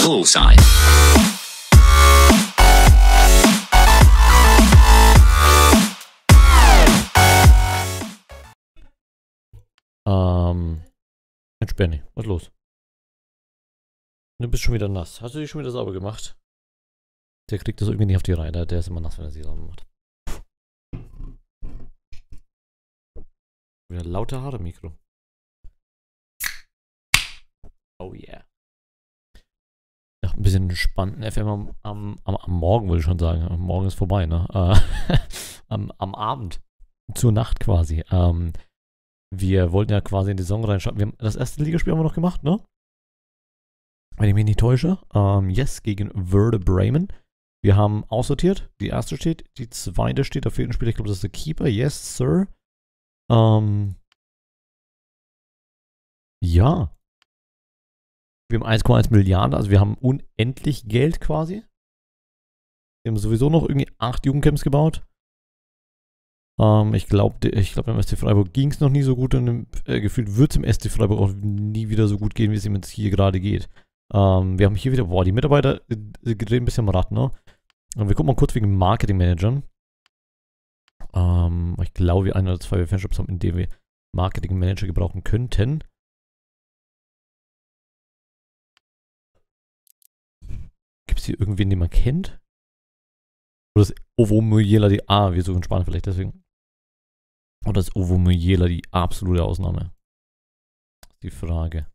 Bullseye. Mensch, Benny, was ist los? Du bist schon wieder nass. Hast du dich schon wieder sauber gemacht? Der kriegt das irgendwie nicht auf die Reihe. Der ist immer nass, wenn er sie sauber macht. Wieder lauter Haare im Mikro. Oh yeah. Ja, ein bisschen entspannten FM am Morgen, würde ich schon sagen. Morgen ist vorbei, ne? Am Abend. Zur Nacht quasi. Wir wollten ja quasi in die Saison reinschauen. Wir haben das erste Ligaspiel haben wir noch gemacht, ne? Wenn ich mich nicht täusche. Yes, gegen Werder Bremen. Wir haben aussortiert. Die erste steht, die zweite steht. Da fehlt ein Spieler. Ich glaube, das ist der Keeper. Yes, Sir. Ja. Wir haben 1,1 Milliarden. Also wir haben unendlich Geld quasi. Wir haben sowieso noch irgendwie 8 Jugendcamps gebaut. Ich glaube, beim SC Freiburg ging es noch nie so gut und gefühlt wird es im SC Freiburg auch nie wieder so gut gehen, wie es ihm jetzt hier gerade geht. Wir haben hier wieder, boah, die Mitarbeiter drehen ein bisschen am Rad, ne? Und wir gucken mal kurz wegen Marketingmanagern. Ich glaube, wir 1 oder 2 Fanshops haben, in denen wir Marketingmanager gebrauchen könnten. Gibt es hier irgendwen, den man kennt? Oder ist Ovo Muyela die wir suchen Spanien vielleicht deswegen. Oder ist Ovo Muyela die absolute Ausnahme? Die Frage.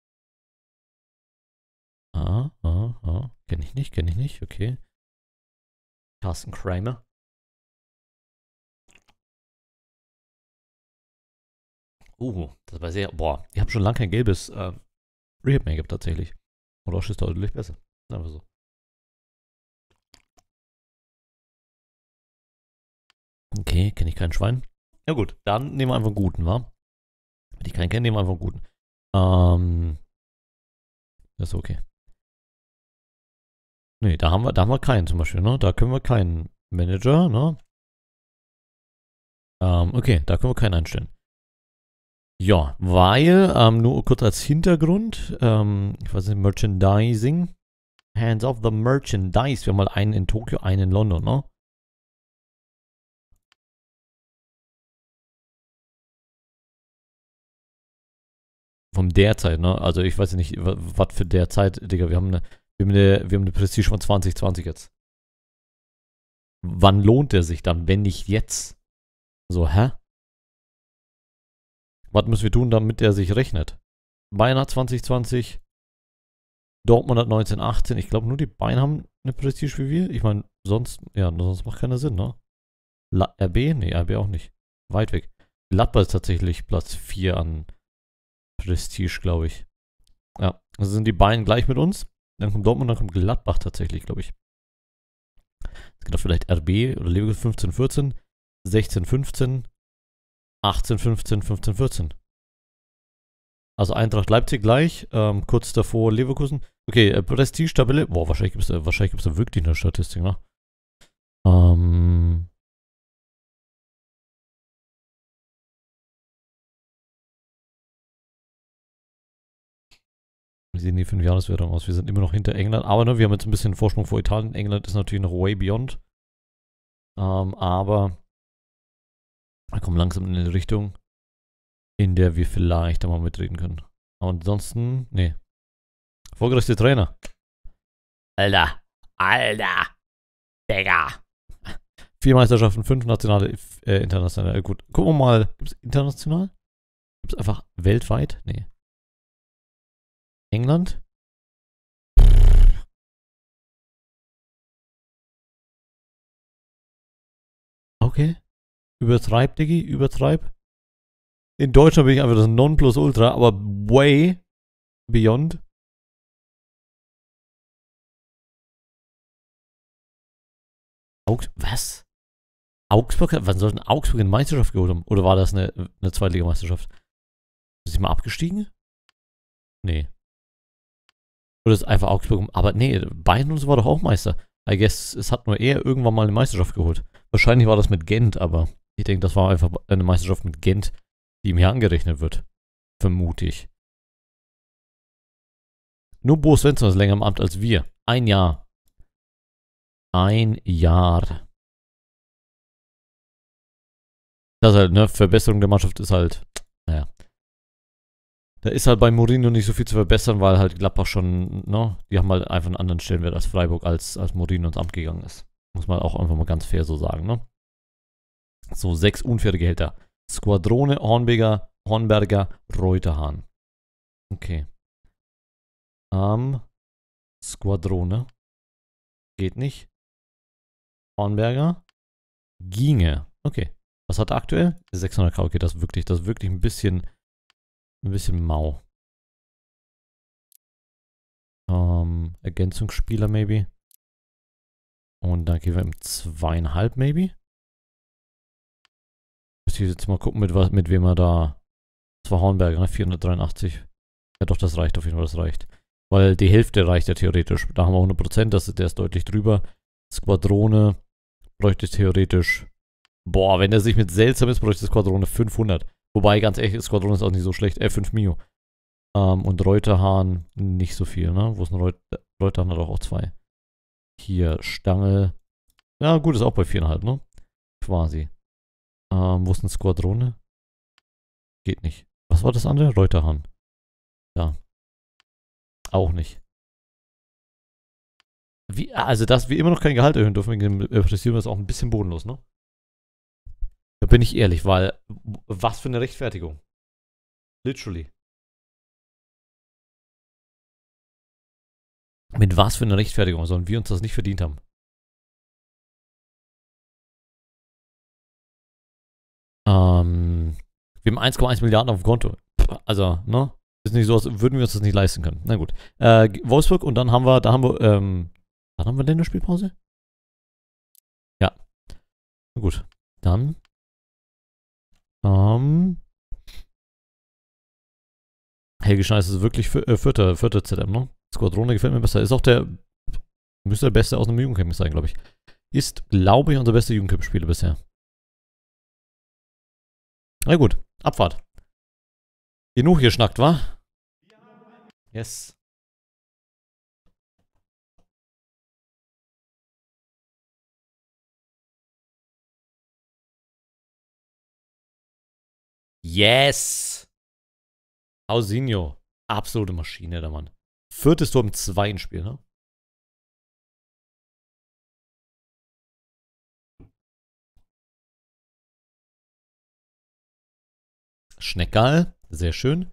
Kenn ich nicht, okay. Carsten Kramer. Das war sehr, boah, ich habe schon lange kein gelbes Rehab-Make-up tatsächlich. Und Orange ist deutlich besser. Einfach so. Okay, kenne ich kein Schwein. Ja gut, dann nehmen wir einfach einen guten, wa? Wenn ich keinen kenne, nehmen wir einfach einen guten. Das ist okay. Nee, da haben wir keinen zum Beispiel, ne? Da können wir keinen Manager, ne? Okay, da können wir keinen einstellen. Ja, weil, nur kurz als Hintergrund, ich weiß nicht, Merchandising. Hands off the Merchandise. Wir haben mal einen in Tokio, einen in London, ne? Von der Zeit, ne? Also ich weiß nicht, was für der Zeit, Digga, wir haben eine Prestige von 2020 jetzt. Wann lohnt der sich dann, wenn nicht jetzt? So, hä? Was müssen wir tun, damit der sich rechnet? Bayern hat 2020, Dortmund hat 1918. Ich glaube, nur die Bayern haben eine Prestige wie wir. Ich meine, sonst macht keiner Sinn, ne? RB? Nee, RB auch nicht. Weit weg. Gladbach ist tatsächlich Platz 4 an Prestige, glaube ich. Ja, also sind die Bayern gleich mit uns. Dann kommt Dortmund, dann kommt Gladbach tatsächlich, glaube ich. Es geht auch vielleicht RB oder Leverkusen 15, 14, 16, 15, 18, 15, 15, 14. Also Eintracht Leipzig gleich, kurz davor Leverkusen. Okay, Prestige-Tabelle. Boah, wahrscheinlich gibt's da wirklich eine Statistik, ne? Wie sehen die 5-Jahres-Wertung aus? Wir sind immer noch hinter England, aber ne, wir haben jetzt ein bisschen Vorsprung vor Italien. England ist natürlich noch way beyond. Aber wir kommen langsam in eine Richtung, in der wir vielleicht einmal mitreden können. Aber ansonsten, nee. Erfolgreichste Trainer. Alter. Digga. 4 Meisterschaften, 5 nationale, internationale. Gut, gucken wir mal. Gibt es international? Gibt es einfach weltweit? Nee. England? Okay. Übertreib, Diggi, übertreib. In Deutschland bin ich einfach das Nonplusultra, aber way beyond. Was? Augsburg? Wann sollten Augsburg eine Meisterschaft geholt haben? Oder war das eine Zweitligameisterschaft? Ist sie mal abgestiegen? Nee. Oder ist einfach Augsburg? Aber nee, Bayern und so war doch auch Meister. I guess, es hat nur er irgendwann mal eine Meisterschaft geholt. Wahrscheinlich war das mit Gent, aber ich denke, das war einfach eine Meisterschaft mit Gent, die ihm hier angerechnet wird. Vermute ich. Nur Bo Svensson ist länger im Amt als wir. 1 Jahr. 1 Jahr. Das ist halt, ne? Verbesserung der Mannschaft ist halt, naja. Da ist halt bei Mourinho nicht so viel zu verbessern, weil halt Gladbach schon, ne? Die haben halt einfach einen anderen Stellenwert als Freiburg, als Mourinho ins Amt gegangen ist. Muss man auch einfach mal ganz fair so sagen, ne? So, 6 unfaire Gehälter. Squadrone, Hornberger, Reuterhahn. Okay. Squadrone. Geht nicht. Hornberger. Ginge. Okay. Was hat er aktuell? 600k. Okay, das ist wirklich ein bisschen mau. Ergänzungsspieler maybe. Und dann gehen wir im 2,5 maybe. Muss ich jetzt mal gucken, mit wem er da. Das war Hornberger, ne? 483. Ja doch, das reicht auf jeden Fall, das reicht. Weil die Hälfte reicht ja theoretisch. Da haben wir 100%, der ist deutlich drüber. Squadrone bräuchte theoretisch. Boah, wenn er sich mit seltsam ist, bräuchte Squadrone 500. Wobei, ganz ehrlich, Squadrone ist auch nicht so schlecht. 5 Mio. Und Reuterhahn nicht so viel, ne? Wo ist ein Reuterhahn hat auch 2. Hier, Stangl. Ja, gut, ist auch bei 4,5, ne? Quasi. Wo ist ein Squadrone? Geht nicht. Was war das andere? Reuterhahn. Ja. Auch nicht. Also, dass wir immer noch kein Gehalt erhöhen dürfen wegen dem Pressieren, ist auch ein bisschen bodenlos, ne? Da bin ich ehrlich, weil was für eine Rechtfertigung. Literally. Mit was für einer Rechtfertigung sollen wir uns das nicht verdient haben? Wir haben 1,1 Milliarden auf dem Konto. Also, ne? Ist nicht so, als würden wir uns das nicht leisten können. Na gut. Wolfsburg und dann haben wir, wann haben wir Länderspielpause? Ja. Na gut. Dann. Helge Schneider ist wirklich vierter ZM, ne? Squadrone gefällt mir besser. Ist auch müsste der Beste aus einem Jugendcamp sein, glaube ich. Ist, glaube ich, unser bester Jugendcamp-Spieler bisher. Na gut, Abfahrt. Genug geschnackt, wa? Yes. Yes! Pausinho. Absolute Maschine, der Mann. 4. Tor im 2. Spiel, ne? Schneckerl. Sehr schön.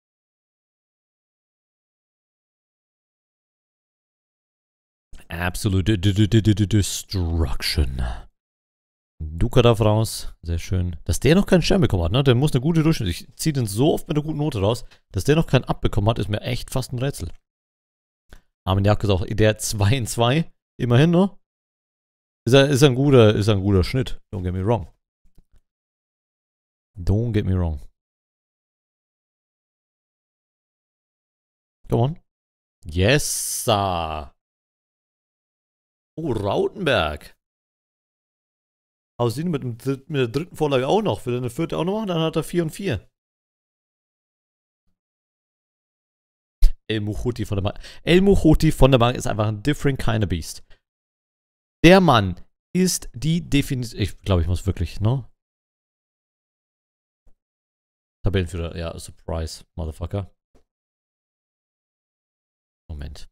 Absolute Destruction. Duca darf raus. Sehr schön. Dass der noch keinen Stern bekommen hat, ne? Der muss eine gute Durchschnitt. Ich ziehe den so oft mit einer guten Note raus. Dass der noch keinen abbekommen hat, ist mir echt fast ein Rätsel. Armin Jagd ist auch der 2 in 2. Immerhin, ne? Ist ein guter Schnitt. Don't get me wrong. Don't get me wrong. Come on. Yes, sir. Oh, Rautenberg. Aussehen mit der 3. Vorlage auch noch. Will er eine 4. auch noch machen? Dann hat er 4 und 4. El Mouhouti von der Bank ist einfach ein different kind of beast. Der Mann ist die Definition. Ich glaube, ich muss wirklich, ne? Tabellenführer, ja, Surprise, Motherfucker. Moment.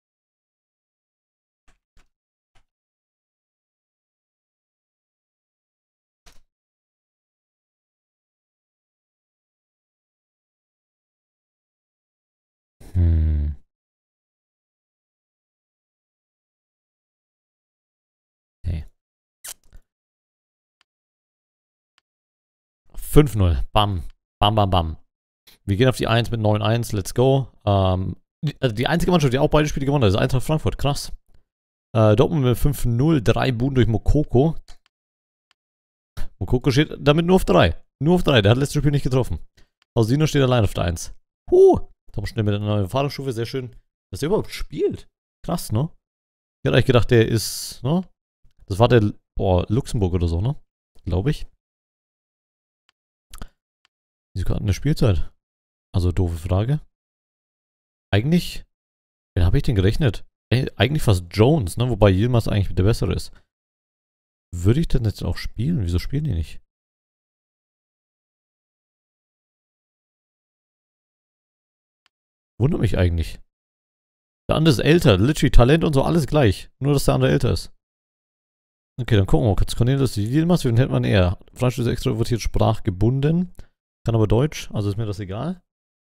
Okay. 5-0. Bam. Bam, bam, bam. Wir gehen auf die 1 mit 9-1. Let's go. Also die einzige Mannschaft, die auch beide Spiele gewonnen hat, ist Eintracht Frankfurt. Krass. Dortmund mit 5-0. 3 Buden durch Mokoko. Mokoko steht damit nur auf 3. Nur auf 3. Der hat letztes Spiel nicht getroffen. Pausino steht allein auf der 1. Tom schnell mit einer neuen Erfahrungsstufe. Sehr schön. Dass der überhaupt spielt. Krass, ne? Ich hätte eigentlich gedacht, der ist, ne? Das war der, Luxemburg oder so, ne? Glaube ich. Wieso gerade eine Spielzeit? Also, doofe Frage. Eigentlich Wen habe ich denn gerechnet? Ey, eigentlich fast Jones, ne? Wobei Yilmaz eigentlich der bessere ist. Würde ich denn jetzt auch spielen? Wieso spielen die nicht? Wundert mich eigentlich. Der andere ist älter. Literally Talent und so, alles gleich. Nur, dass der andere älter ist. Okay, dann gucken wir mal kurz. Cornelius Yilmaz, wen hätte man eher? Französisch extrovertiert, sprachgebunden. Kann aber Deutsch, also ist mir das egal.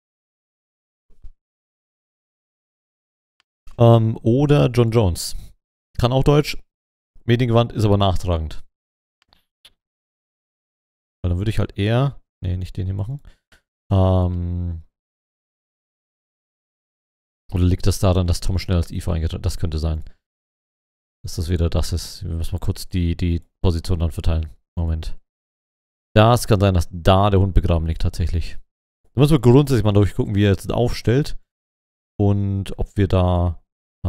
Oder John Jones. Kann auch Deutsch. Mediengewandt, ist aber nachtragend. Weil dann würde ich halt eher... Nee, nicht den hier machen. Oder liegt das daran, dass Tom schnell als IFA eingetragen? Das könnte sein. Dass das wieder das ist. Wir müssen mal kurz die Position dann verteilen. Moment. Das kann sein, dass da der Hund begraben liegt tatsächlich. Da müssen wir grundsätzlich mal durchgucken, wie er jetzt aufstellt. Und ob wir da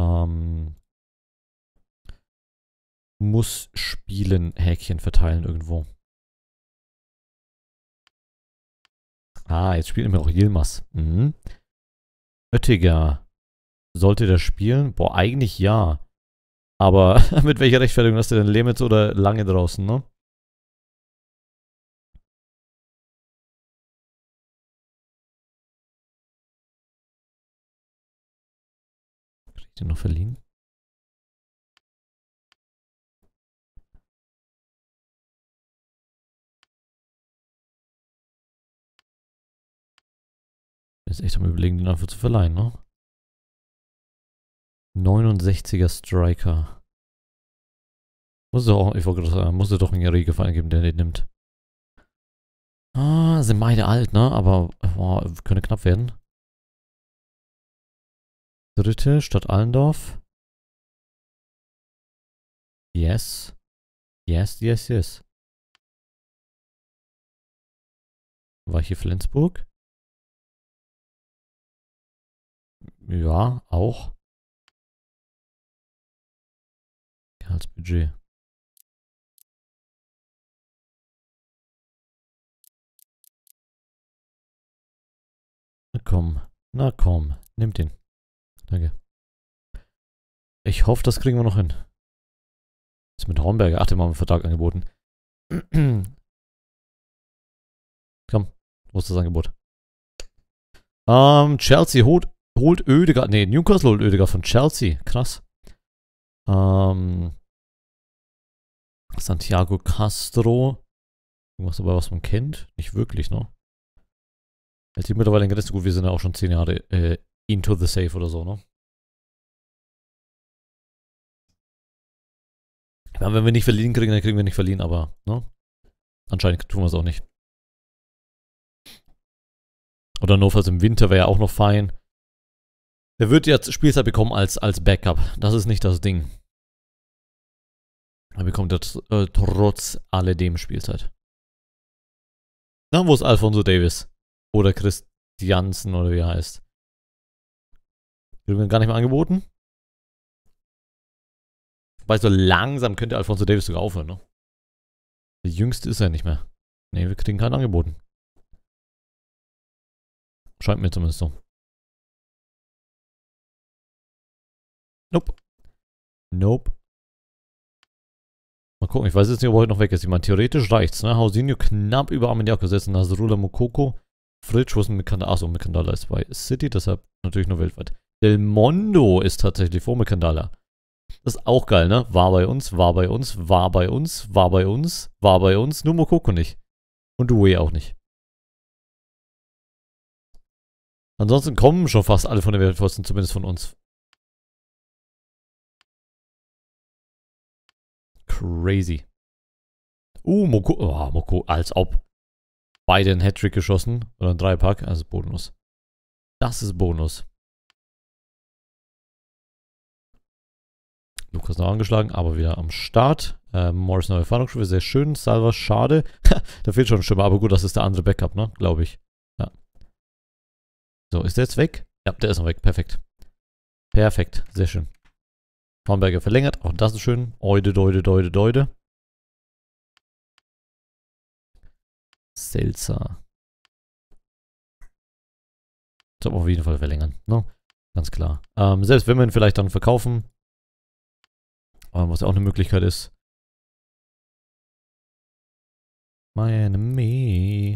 muss spielen Häkchen verteilen irgendwo. Ah, jetzt spielt mir auch Yilmaz. Mhm. Oettinger. Sollte der spielen? Boah, eigentlich ja. Aber mit welcher Rechtfertigung hast du denn Lemitz oder Lange draußen, ne? Krieg ich den noch verliehen? Ist echt am Überlegen, den einfach zu verleihen, ne? 69er Striker. Muss es auch, ich wollte gerade sagen, muss es doch einen Regelfall geben, der den nimmt. Ah, sind beide alt, ne? Aber boah, könnte knapp werden. Dritte, Stadt Allendorf. Yes. Yes, yes, yes. War ich hier Flensburg? Ja, auch. Gehaltsbudget. Na komm. Na komm. Nimm den. Danke. Ich hoffe, das kriegen wir noch hin. Ist mit Hornberger. Ach, dem haben wir einen Vertrag angeboten. Komm, wo ist das Angebot? Chelsea holt Oedegaard. Nee, Newcastle holt Oedegaard von Chelsea. Krass. Santiago Castro. Irgendwas dabei, was man kennt? Nicht wirklich, ne? Hält sich mittlerweile in Grenzen. Gut, wir sind ja auch schon 10 Jahre into the safe oder so, ne? Ja, wenn wir nicht verliehen kriegen, dann kriegen wir nicht verliehen, aber, ne? Anscheinend tun wir es auch nicht. Oder notfalls im Winter wäre ja auch noch fein. Der wird jetzt Spielzeit bekommen als Backup. Das ist nicht das Ding. Er bekommt jetzt trotz alledem Spielzeit. Na, wo ist Alfonso Davis? Oder Christiansen oder wie er heißt. Wird mir gar nicht mehr angeboten. Wobei so langsam könnte Alfonso Davis sogar aufhören, ne? Der jüngste ist er nicht mehr. Ne, wir kriegen keinen angeboten. Scheint mir zumindest so. Nope. Nope. Mal gucken, ich weiß jetzt nicht, ob er heute noch weg ist. Ich meine, theoretisch reicht's, ne? Hausinho knapp über Armeniaco setzen. Nasrullah Mokoko. Fritsch, wo ist ein Mikandala? Achso, Mikandala ist bei City, deshalb natürlich nur weltweit. Del Mondo ist tatsächlich vor Mikandala. Das ist auch geil, ne? War bei uns, war bei uns, war bei uns, war bei uns, war bei uns. Nur Mokoko nicht. Und Due auch nicht. Ansonsten kommen schon fast alle von den Weltpfosten, zumindest von uns. Crazy. Moko. Oh, Moko, als ob. Beide einen Hattrick geschossen. Oder einen Dreipack. Also Bonus. Das ist Bonus. Lukas noch angeschlagen, aber wieder am Start. Morris neue Erfahrungsstufe, sehr schön. Salva, schade. Da fehlt schon ein Stürmer, aber gut, das ist der andere Backup, ne? Glaube ich. Ja. So, ist der jetzt weg? Ja, der ist noch weg. Perfekt. Perfekt. Sehr schön. Hornberger verlängert. Auch das ist schön. Eude, Deude, Deude, Deude. Selza. Soll auf jeden Fall verlängern, ne? Ganz klar. Selbst wenn wir ihn vielleicht dann verkaufen, was ja auch eine Möglichkeit ist. My enemy.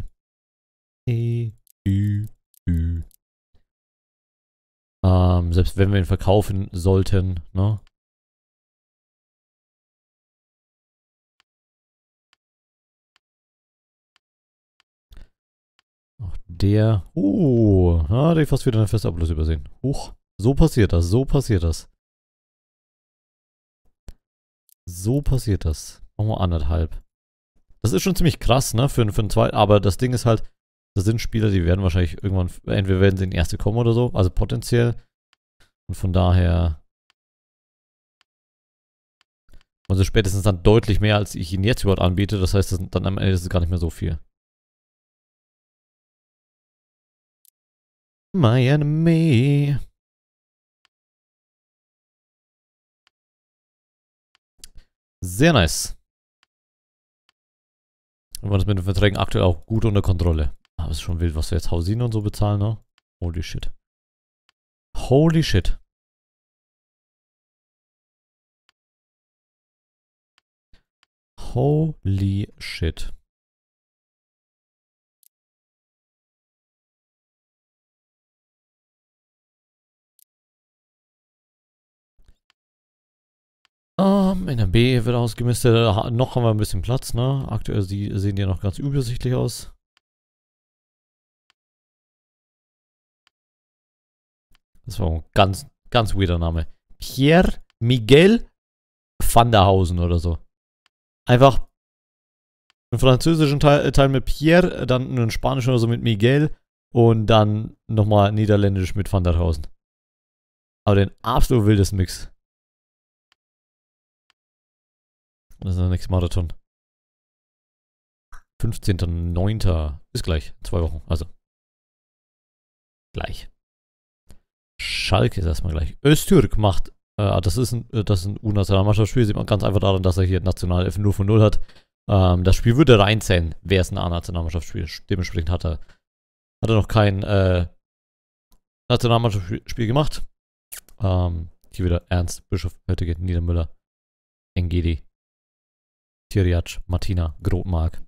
Selbst wenn wir ihn verkaufen sollten, ne? Auch der. Da hatte ich fast wieder eine Festablöse übersehen. Huch. So passiert das, so passiert das. So passiert das. Machen wir 1,5. Das ist schon ziemlich krass, ne? Für einen zweiten. Aber das Ding ist halt, das sind Spieler, die werden wahrscheinlich irgendwann, entweder werden sie in die erste kommen oder so, also potenziell. Und von daher. Also spätestens dann deutlich mehr, als ich ihn jetzt überhaupt anbiete. Das heißt, dann am Ende ist es gar nicht mehr so viel. My enemy. Sehr nice. Und wir das mit den Verträgen aktuell auch gut unter Kontrolle. Aber es ist schon wild, was wir jetzt Hausinen und so bezahlen, ne? Holy shit. Holy shit. Holy shit. In der B wird ausgemistet. Noch haben wir ein bisschen Platz, ne? Aktuell sehen die ja noch ganz übersichtlich aus. Das war ein ganz, ganz weirder Name. Pierre Miguel van der Hausen oder so. Einfach einen französischen Teil mit Pierre, dann einen spanischen oder so mit Miguel und dann nochmal niederländisch mit van der Hausen. Aber den absolut wildesten Mix. Das ist der nächste Marathon. 15.09. Ist gleich. 2 Wochen. Also. Gleich. Schalke ist erstmal gleich. Öztürk macht. Das ist ein U-Nationalmannschaftsspiel. Sieht man ganz einfach daran, dass er hier National F 0 von 0 hat. Das Spiel würde reinzählen, wäre es ein A-Nationalmannschaftsspiel. Dementsprechend hat er noch kein Nationalmannschaftsspiel gemacht. Hier wieder Ernst, Bischof, Höttige, Niedermüller, Engedi, Tiriac, Martina, Grotmark.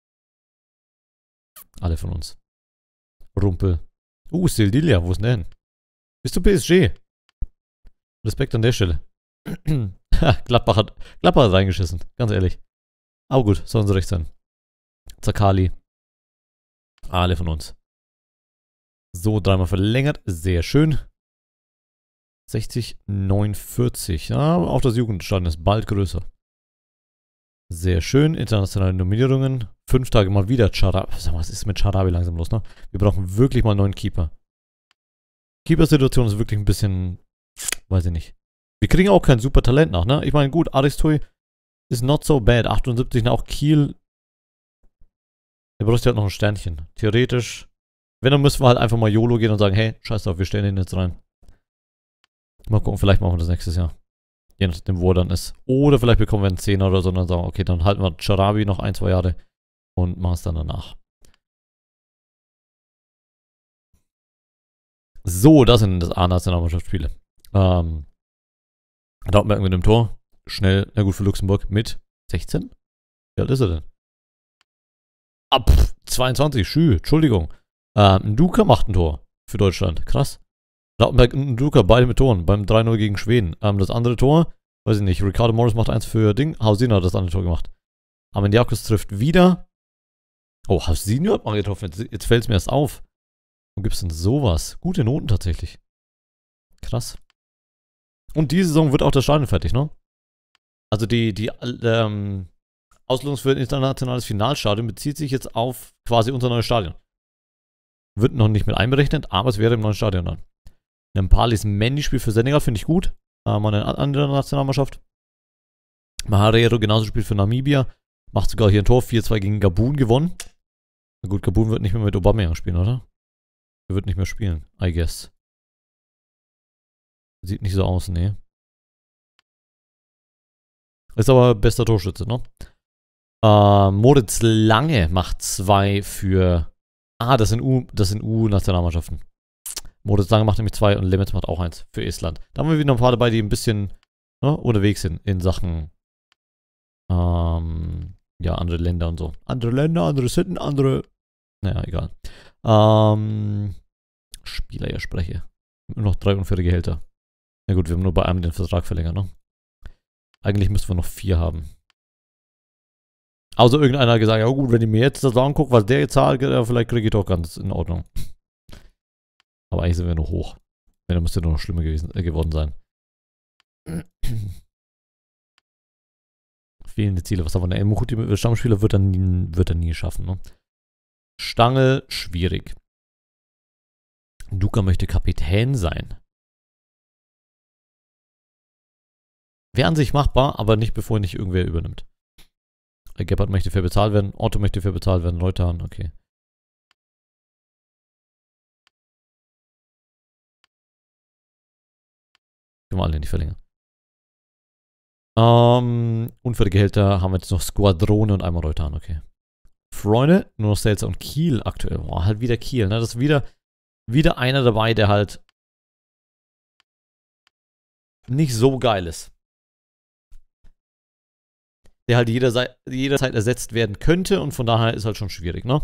Alle von uns. Rumpel. Sildilia, wo ist denn der hin? Bist du PSG? Respekt an der Stelle. Gladbach hat reingeschissen, ganz ehrlich. Aber gut, sollen sie recht sein. Zakali. Alle von uns. So, 3-mal verlängert. Sehr schön. 60, 49. Ja, auch das Jugendstadion ist bald größer. Sehr schön. Internationale Nominierungen. 5 Tage mal wieder Charabi. Sag mal, was ist mit Charabi langsam los, ne? Wir brauchen wirklich mal einen neuen Keeper. Keeper-Situation ist wirklich ein bisschen, weiß ich nicht. Wir kriegen auch kein super Talent nach, ne? Ich meine, gut, Aristoy ist not so bad. 78, auch Kiel. Der bräuchte halt noch ein Sternchen. Theoretisch. Wenn, dann müssen wir halt einfach mal YOLO gehen und sagen, hey, scheiß drauf, wir stellen den jetzt rein. Mal gucken, vielleicht machen wir das nächstes Jahr. Je nachdem, wo er dann ist. Oder vielleicht bekommen wir einen 10er oder so und dann sagen, okay, dann halten wir Charabi noch 1, 2 Jahre und machen es dann danach. So, das sind das A-Nationalmannschaftsspiele. Dortmund mit dem Tor. Schnell, na gut für Luxemburg mit 16? Wie alt ist er denn? 22, Entschuldigung. Nduka macht ein Tor für Deutschland. Krass. Lautenberg und Nduka, beide mit Toren. Beim 3-0 gegen Schweden. Das andere Tor, weiß ich nicht. Ricardo Morris macht 1 für Ding. Hausinho hat das andere Tor gemacht. Amendiakos trifft wieder. Oh, Hausinho hat mal getroffen. Jetzt fällt es mir erst auf. Wo gibt es denn sowas? Gute Noten tatsächlich. Krass. Und diese Saison wird auch das Stadion fertig, ne? Also die Auslosung für ein internationales Finalstadion bezieht sich jetzt auf quasi unser neues Stadion. Wird noch nicht mit einberechnet, aber es wäre im neuen Stadion dann. Nempalis Mendy-Spiel für Senegal finde ich gut. Mal eine andere Nationalmannschaft. Maharero genauso spielt für Namibia. Macht sogar hier ein Tor. 4-2 gegen Gabun gewonnen. Na gut, Gabun wird nicht mehr mit Aubameyang spielen, oder? Er wird nicht mehr spielen, I guess. Sieht nicht so aus, nee. Ist aber bester Torschütze, ne? Moritz Lange macht 2 für... das sind U-Nationalmannschaften. Moritz Lange macht nämlich 2 und Limits macht auch 1 für Estland. Da haben wir wieder ein paar dabei, die ein bisschen unterwegs sind in Sachen ja, andere Länder und so. Andere Länder, andere Sitten, andere. Naja, egal. Spieler, ja, spreche. Nur noch 3 unfaire Gehälter. Na gut, wir haben nur bei einem den Vertrag verlängert, ne? Eigentlich müssten wir noch 4 haben. Also irgendeiner hat gesagt, ja gut, wenn ich mir jetzt das angucke, was der jetzt zahlt, vielleicht kriege ich doch ganz in Ordnung. Aber eigentlich sind wir noch hoch. Ja, da müsste nur noch schlimmer geworden sein. Fehlende Ziele. Was haben wir denn? Mukuti mit Stammspieler wird er nie schaffen, ne? Stange, schwierig. Duka möchte Kapitän sein. Wäre an sich machbar, aber nicht, bevor nicht irgendwer übernimmt. Gebhardt möchte fair bezahlt werden. Otto möchte fair bezahlt werden. Leutan, okay. Können wir alle nicht verlängern. Unfaire Gehälter haben wir jetzt noch Squadrone und einmal Leutan, okay. Freunde, nur noch Seltzer und Kiel aktuell. Boah, halt wieder Kiel, ne? Das ist wieder einer dabei, der halt nicht so geil ist. Der halt jederzeit ersetzt werden könnte und von daher ist halt schon schwierig, ne?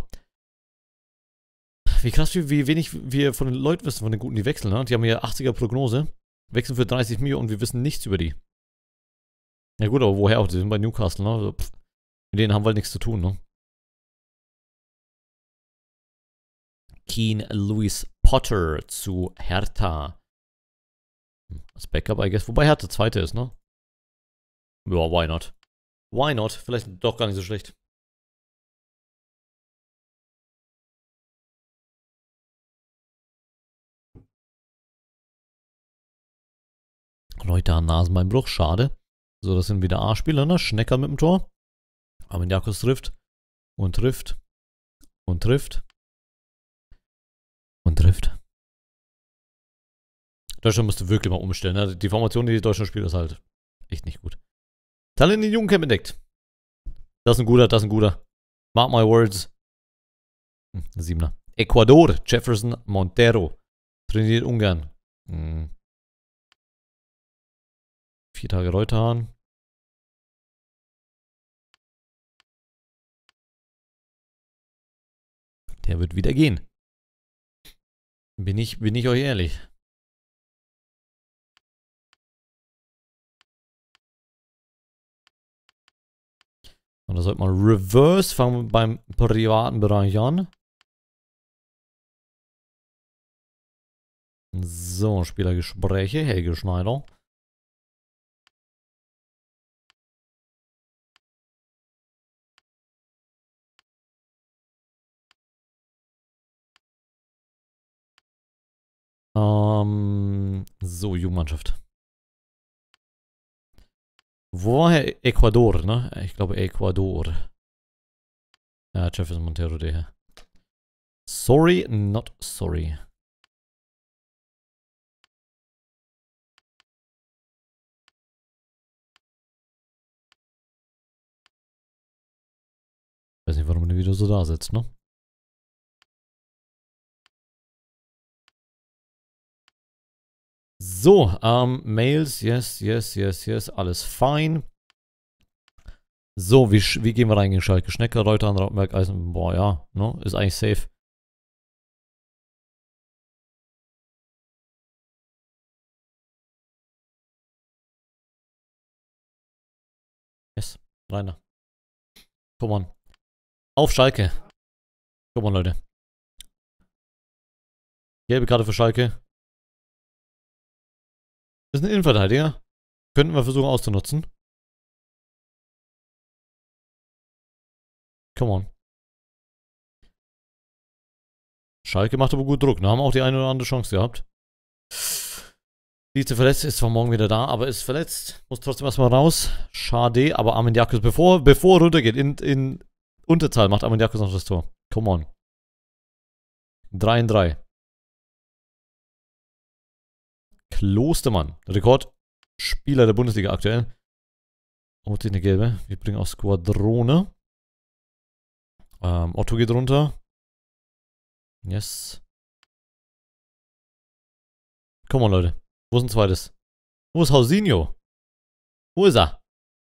Wie krass, wie wenig wir von den Leuten wissen, von den Guten, die wechseln, ne? Die haben hier 80er Prognose, wechseln für 30 Millionen und wir wissen nichts über die. Ja gut, aber woher auch? Die sind bei Newcastle, ne? Also, mit denen haben wir halt nichts zu tun, ne? Keane Lewis Potter zu Hertha. Als Backup, I guess. Wobei Hertha Zweite ist, ne? Ja, why not? Why not? Vielleicht doch gar nicht so schlecht. Leute an Nasenbeinbruch, schade. So, das sind wieder A-Spieler, ne? Schnecker mit dem Tor. Armeniakos trifft. Und trifft. Und trifft. Und trifft. Deutschland müsste wirklich mal umstellen, ne? Die Formation, die Deutschland spielt, ist halt echt nicht gut. Talent in den Jugendcamp entdeckt. Das ist ein guter, das ist ein guter. Mark my words. 7er. Ecuador, Jefferson Montero. Trainiert Ungarn. 4 Tage Reuterhahn. Der wird wieder gehen. Bin ich euch ehrlich. Und da sollte man reverse, fangen wir beim privaten Bereich an. So, Spielergespräche, Helge Schneider. So, Jugendmannschaft. Wo war er? Ecuador, ne? Ich glaube Ecuador. Ja, Jefferson Montero, der hier. Sorry, not sorry. Weiß nicht, warum er wieder so da sitzt, ne? So, Mails, yes, alles fein. So, wie gehen wir rein gegen Schalke? Schnecker, Reuter, Rautenberg, Eisen, boah, ja, ne? Ist eigentlich safe. Yes, Rainer. Komm on. Auf Schalke. Komm on, Leute. Gelbe Karte für Schalke. Das ist ein Innenverteidiger. Könnten wir versuchen auszunutzen. Come on. Schalke macht aber gut Druck. Da haben auch die eine oder andere Chance gehabt. Dietze verletzt, ist zwar morgen wieder da, aber ist verletzt. Muss trotzdem erstmal raus. Schade, aber Armeniakos, bevor er runtergeht, in Unterzahl macht Armeniakos noch das Tor. Come on. 3-3. Klostermann. Rekordspieler der Bundesliga aktuell. Oh, die eine gelbe. Wir bringen auch Squadrone. Otto geht runter. Yes. Komm mal, Leute. Wo ist ein zweites? Wo ist Hausinho? Wo ist er?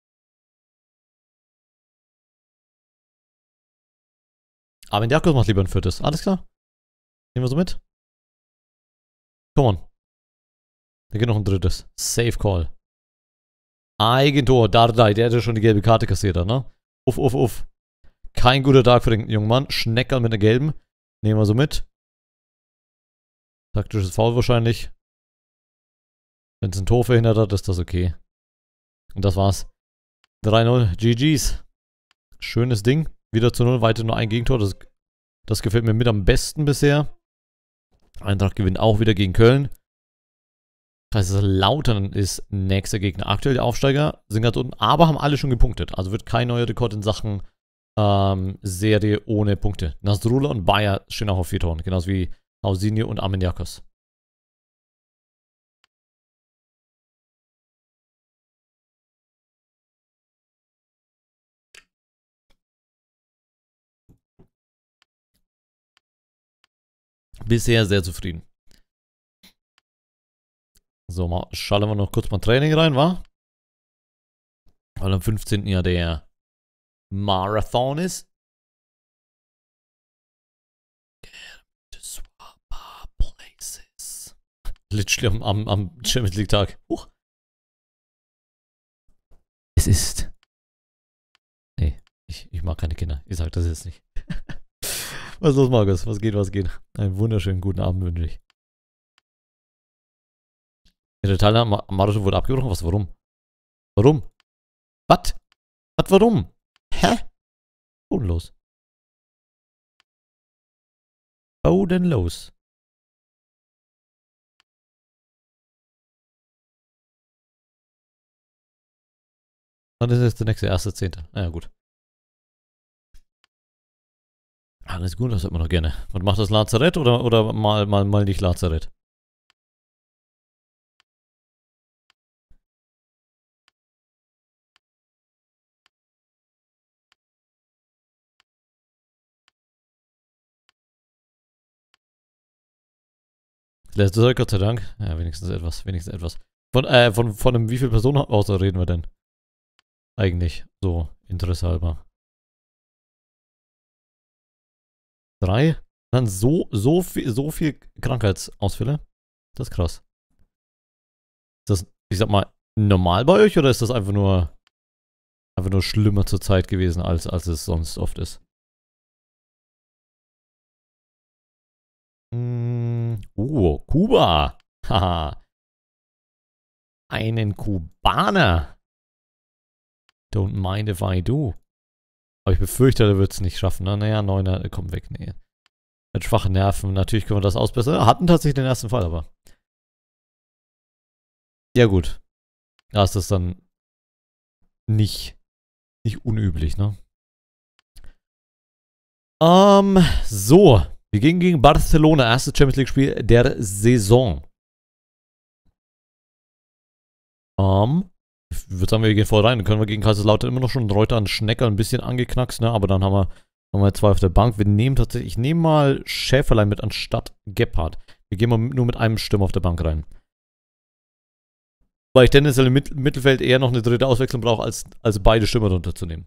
Armin macht lieber ein viertes. Alles klar. Nehmen wir so mit. Come on. Da geht noch ein drittes. Safe Call. Eigentor. Dardai, der hätte schon die gelbe Karte kassiert, ne? Uff, uff, uff. Kein guter Tag für den jungen Mann. Schneckerl mit einer gelben. Nehmen wir so mit. Taktisches Foul wahrscheinlich. Wenn es ein Tor verhindert hat, ist das okay. Und das war's. 3-0. GG's. Schönes Ding. Wieder zu 0. Weiter nur ein Gegentor. Das gefällt mir mit am besten bisher. Eintracht gewinnt auch wieder gegen Köln. Kaiserslautern ist nächster Gegner. Aktuell der Aufsteiger. Sind ganz unten. Aber haben alle schon gepunktet. Also wird kein neuer Rekord in Sachen Serie ohne Punkte. Nasrullah und Bayer stehen auch auf 4 Toren. Genauso wie Hausinho und Armeniakos. Bisher sehr zufrieden. So, mal schalten wir noch kurz mal Training rein, wa? Weil am 15. ja der Marathon ist. Places. Literally am Champions League Tag. Es ist. Nee, ich mag keine Kinder. Ich sag das jetzt nicht. Was ist los, Markus? Was geht, was geht? Einen wunderschönen guten Abend wünsche ich. Der Teilnahme am Marathon wurde abgebrochen. Was, warum? Warum? Was? Was, warum? Hä? Bodenlos. Bodenlos. Wann ist jetzt der nächste? 1.10. Naja, gut. Alles gut, das hört man doch gerne. Und macht das Lazarett oder mal nicht Lazarett? Letztes Mal, Gott sei Dank. Ja, wenigstens etwas. Wenigstens etwas. Von einem wie viel Personen außer reden wir denn? Eigentlich. So, Interesse halber. 3? Dann so viel Krankheitsausfälle? Das ist krass. Ist das, ich sag mal, normal bei euch oder ist das einfach nur schlimmer zur Zeit gewesen, als es sonst oft ist? Kuba. Haha. Einen Kubaner. Don't mind if I do. Aber ich befürchte, er wird es nicht schaffen. Naja, 9er, kommt weg. Nee. Mit schwachen Nerven. Natürlich können wir das ausbessern. Hatten tatsächlich den ersten Fall, aber. Ja, gut. Da ist das dann nicht unüblich, ne? So. Wir gehen gegen Barcelona. Erstes Champions League-Spiel der Saison. Ich würde sagen, wir gehen voll rein. Dann können wir gegen Kaiserslautern immer noch schon Reuter und Schnecker ein bisschen angeknackst, ne? Aber dann haben wir 2 auf der Bank. Wir nehmen tatsächlich, ich nehme mal Schäferlein mit anstatt Gebhardt. Wir gehen mal nur mit einem Sturm auf der Bank rein. Weil ich tendenziell im Mittelfeld eher noch eine dritte Auswechslung brauche, als beide Stürmer runterzunehmen.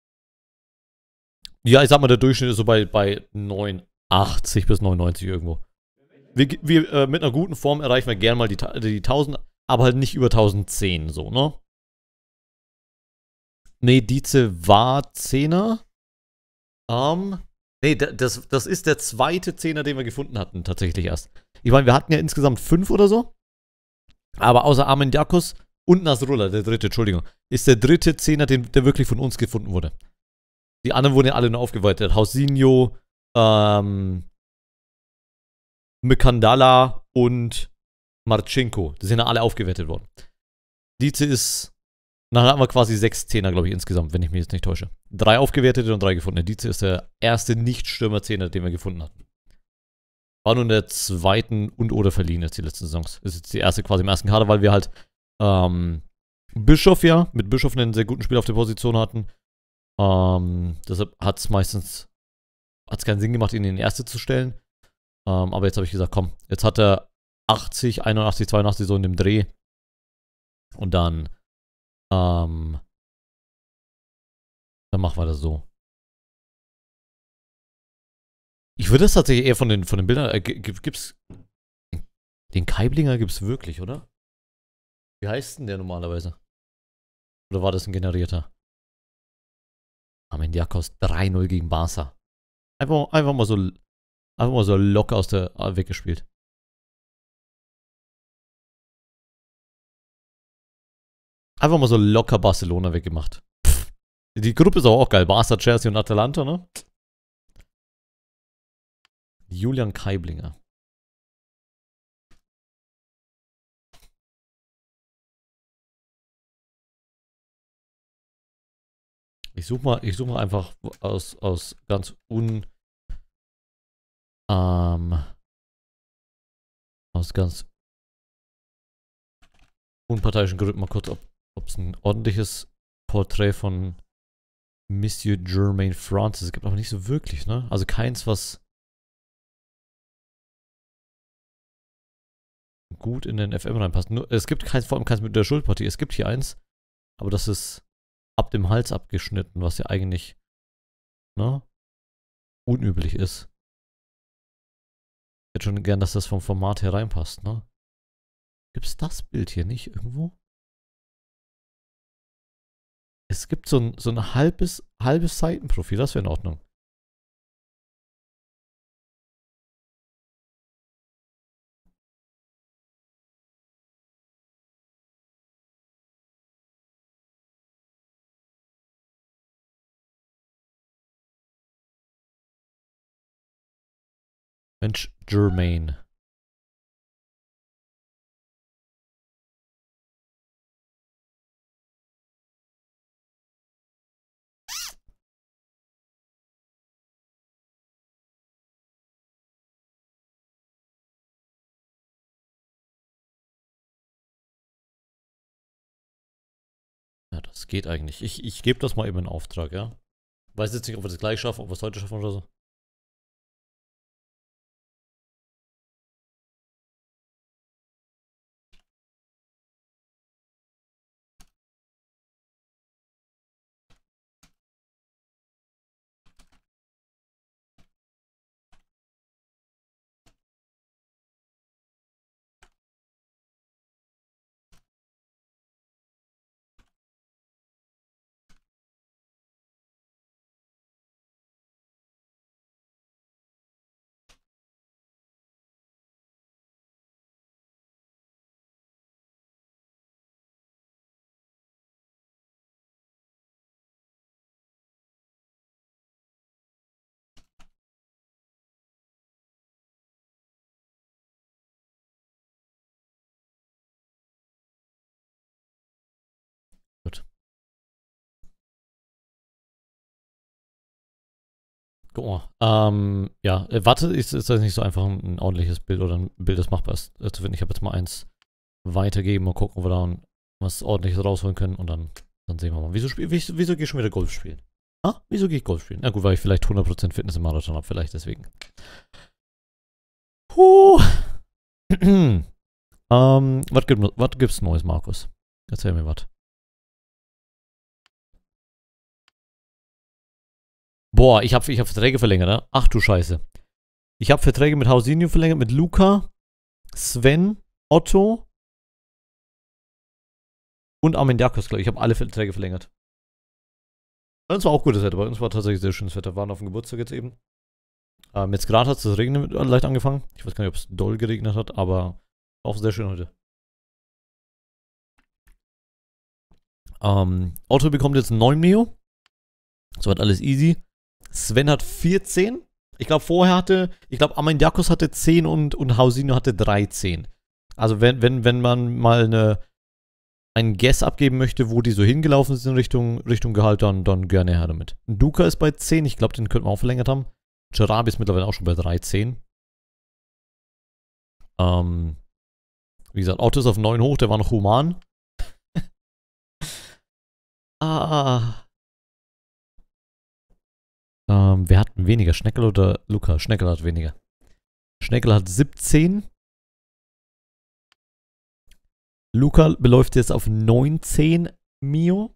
Ja, ich sag mal, der Durchschnitt ist so bei 89 bis 99 irgendwo. Wir mit einer guten Form erreichen wir gerne mal die 1000, aber halt nicht über 1010, so, ne? Nee, Dietze war 10er. Nee, das ist der zweite 10er, den wir gefunden hatten, tatsächlich erst. Ich meine, wir hatten ja insgesamt 5 oder so. Aber außer Armeniakos und Nasrullah, der dritte, Entschuldigung, ist der dritte 10er, der wirklich von uns gefunden wurde. Die anderen wurden ja alle nur aufgeweitet. Hausinho, Mkandala und Marchenko. Die sind ja alle aufgewertet worden. Dietze ist. Dann hatten wir quasi 6 Zehner, glaube ich, insgesamt, wenn ich mich jetzt nicht täusche. 3 aufgewertete und 3 gefundene. Dietze ist der erste Nicht-Stürmer-Zehner, den wir gefunden hatten. War nur in der zweiten und oder verliehen jetzt die letzten Saisons. Ist jetzt die erste quasi im ersten Kader, weil wir halt Bischof ja, mit Bischof einen sehr guten Spieler auf der Position hatten. Deshalb hat es meistens keinen Sinn gemacht, ihn in den erste zu stellen. Aber jetzt habe ich gesagt, komm, jetzt hat er 80, 81, 82 so in dem Dreh. Und dann machen wir das so. Ich würde das tatsächlich eher von den Bildern. Gibt's. Den Kaiblinger gibt's wirklich, oder? Wie heißt denn der normalerweise? Oder war das ein generierter? Armendiakos 3-0 gegen Barca. Einfach mal so locker aus der weggespielt. Einfach mal so locker Barcelona weggemacht. Pff. Die Gruppe ist auch geil. Barca, Chelsea und Atalanta, ne? Julian Kaiblinger. Ich suche mal einfach aus ganz aus ganz unparteiischen Gründen mal kurz, ob es ein ordentliches Porträt von Monsieur Jermaine Francis. Es gibt aber nicht so wirklich, ne? Also keins, was gut in den FM reinpasst. Nur, es gibt keins, vor allem keins mit der Schulterpartie. Es gibt hier eins, aber das ist ab dem Hals abgeschnitten, was ja eigentlich, ne, unüblich ist. Ich hätte schon gern, dass das vom Format her reinpasst, ne? Gibt's das Bild hier nicht irgendwo? Es gibt so ein halbes Seitenprofil, das wäre in Ordnung. Mensch, Jermaine. Ja, das geht eigentlich. Ich gebe das mal eben in Auftrag, ja? Weiß jetzt nicht, ob wir das gleich schaffen, ob wir es heute schaffen oder so. Gut. Guck mal. Ja, warte, ist das nicht so einfach ein ordentliches Bild oder ein Bild, das machbar ist zu finden? Ich habe jetzt mal eins weitergeben und gucken, ob wir da was ordentliches rausholen können und dann sehen wir mal. Wieso gehe ich schon wieder Golf spielen? Ah, wieso gehe ich Golf spielen? Na gut, weil ich vielleicht 100% Fitness im Marathon habe, vielleicht deswegen. Was gibt's Neues, Markus? Erzähl mir was. Boah, ich hab Verträge verlängert, ne? Ach du Scheiße. Ich habe Verträge mit Hausinho verlängert, mit Luca, Sven, Otto und Armendiakos, glaube ich. Ich habe alle Verträge verlängert. Bei uns war auch gutes Wetter. Bei uns war tatsächlich sehr schönes Wetter. Wir waren auf dem Geburtstag jetzt eben. Jetzt gerade hat es das Regnen leicht angefangen. Ich weiß gar nicht, ob es doll geregnet hat, aber auch sehr schön heute. Otto bekommt jetzt einen neuen Neo. Soweit alles easy. Sven hat 14. Ich glaube Armendiakos hatte 10 und Hausinho hatte 13. Also wenn man mal einen Guess abgeben möchte, wo die so hingelaufen sind Richtung Gehalt, dann gerne her damit. Duca ist bei 10, ich glaube, den könnten wir auch verlängert haben. Jarabi ist mittlerweile auch schon bei 13. Wie gesagt, Otto ist auf 9 hoch, der war noch human. Wer hat weniger? Schneckel oder Luca? Schneckel hat weniger. Schneckel hat 17. Luca beläuft jetzt auf 19 Mio.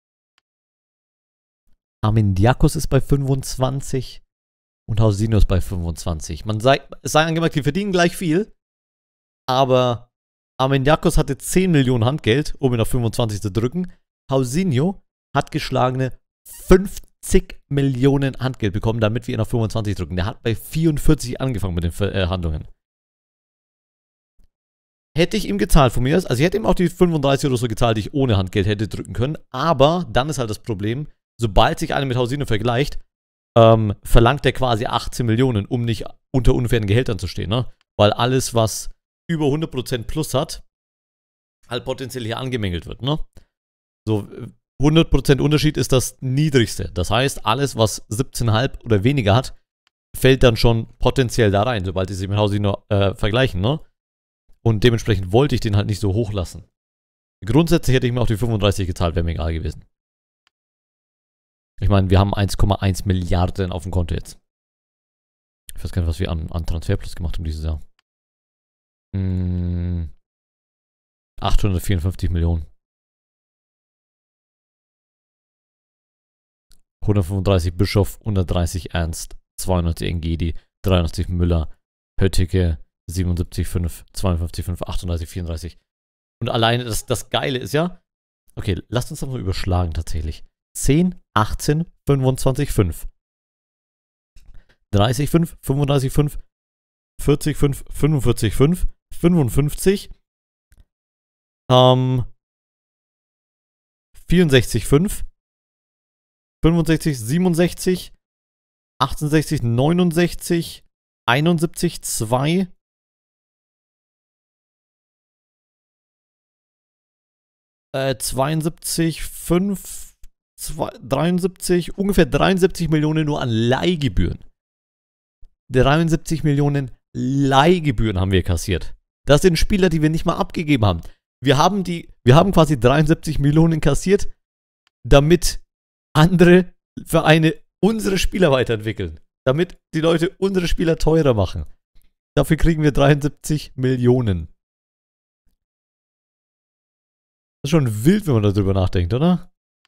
Armin-Diakos ist bei 25 und Hausinho ist bei 25. Es sei angemerkt, die verdienen gleich viel, aber Armin-Diakos hatte 10 Millionen Handgeld, um ihn auf 25 zu drücken. Hausinho hat geschlagene 50 Millionen Handgeld bekommen, damit wir ihn auf 25 drücken. Der hat bei 44 angefangen mit den Verhandlungen. Hätte ich ihm gezahlt von mir aus, also ich hätte ihm auch die 35 oder so gezahlt, die ich ohne Handgeld hätte drücken können, aber dann ist halt das Problem, sobald sich einer mit Hausinho vergleicht, verlangt er quasi 18 Millionen, um nicht unter unfairen Gehältern zu stehen, ne? Weil alles, was über 100% plus hat, halt potenziell hier angemängelt wird, ne? So, 100% Unterschied ist das niedrigste. Das heißt, alles, was 17,5 oder weniger hat, fällt dann schon potenziell da rein, sobald die sich mit Hausinho vergleichen, ne? Und dementsprechend wollte ich den halt nicht so hoch lassen. Grundsätzlich hätte ich mir auch die 35 gezahlt, wäre mir egal gewesen. Ich meine, wir haben 1,1 Milliarden auf dem Konto jetzt. Ich weiß gar nicht, was wir an Transferplus gemacht haben dieses Jahr. 854 Millionen. 135 Bischof, 130 Ernst, 92 Engedi, 83 Müller, Höttike, 77,5, 52,5, 38, 34. Und alleine, das Geile ist ja, okay, lasst uns das mal überschlagen tatsächlich. 10, 18, 25, 5. 30, 5, 35, 5, 40, 5, 45, 5, 55, 64, 5, 65, 67, 68, 69, 71, 2, 72, 5, 73, ungefähr 73 Millionen nur an Leihgebühren. 73 Millionen Leihgebühren haben wir kassiert. Das sind Spieler, die wir nicht mal abgegeben haben. Wir haben quasi 73 Millionen kassiert, damit andere Vereine unsere Spieler weiterentwickeln. Damit die Leute unsere Spieler teurer machen. Dafür kriegen wir 73 Millionen. Das ist schon wild, wenn man darüber nachdenkt, oder?